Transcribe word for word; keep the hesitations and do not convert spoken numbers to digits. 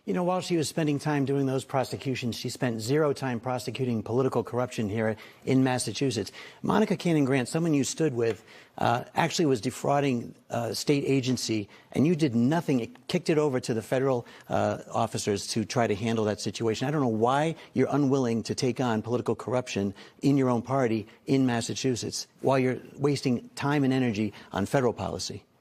You know, while she was spending time doing those prosecutions, she spent zero time prosecuting political corruption here in Massachusetts. Monica Cannon-Grant, someone you stood with, uh, actually was defrauding a state agency, and you did nothing. It kicked it over to the federal uh, officers to try to handle that situation. I don't know why you're unwilling to take on political corruption in your own party in Massachusetts while you're wasting time and energy on federal policy.